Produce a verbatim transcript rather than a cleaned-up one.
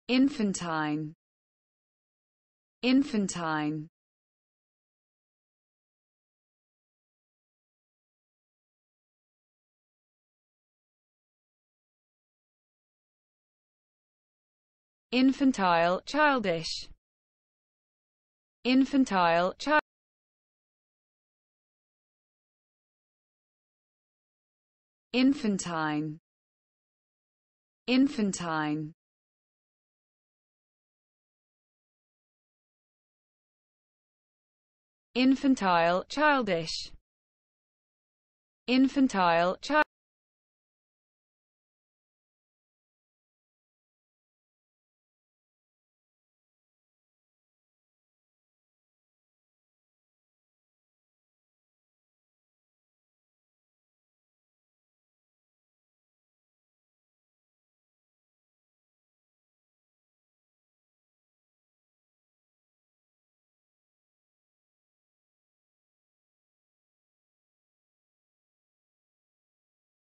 Infantine. Infantine. Infantile, childish. Infantile, child. Infantine. Infantine. Infantile, childish. Infantile, child.